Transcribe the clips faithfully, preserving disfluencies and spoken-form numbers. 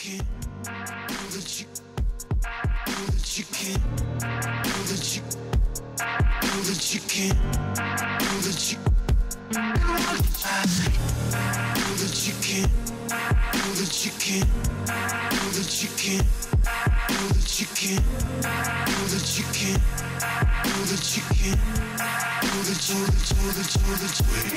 can, know that you, know that you can, know that you, know that you can, know that you, know that you can, know that you can, know that you can, know that you can, know that you can, know that you can, know that you, know that you, know that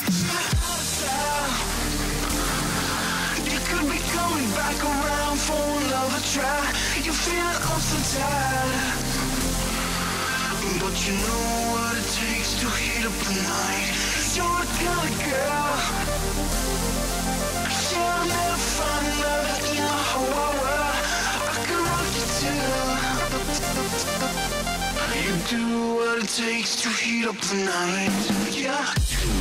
you. You could be coming back around for another try. You feel I'm so tired, but you know what it takes to heat up the night. You're a kind of girl, yeah, I'll never find another in the whole world. I can rock you too. You do what it takes to heat up the night, yeah.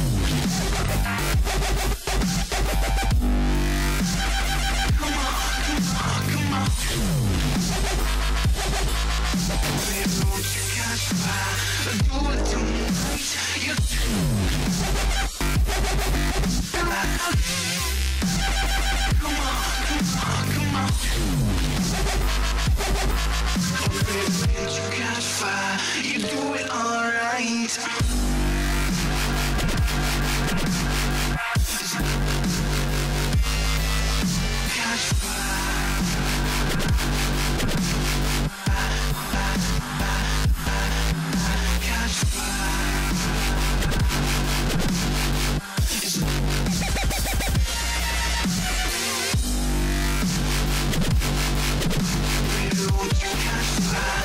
You do it alright. Catch fire. Catch fire. Baby, won't you catch fire?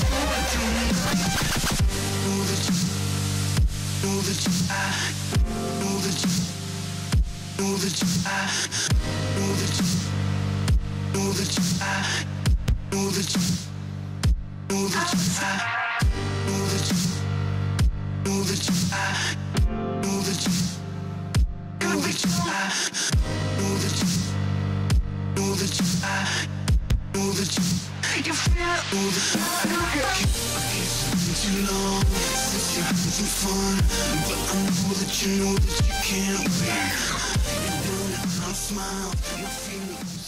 Know that you, know that you, I, know that you, know that you, I, know that you, know that you, I, know that you, know that you, I, know that you, know that you, I, know that you, know that you, I, know that you, know that you, I, know that you, you feel, know that you, too long since you're having some fun, but I know that you know that you can't wait. You're done, I'll smile, you're feeling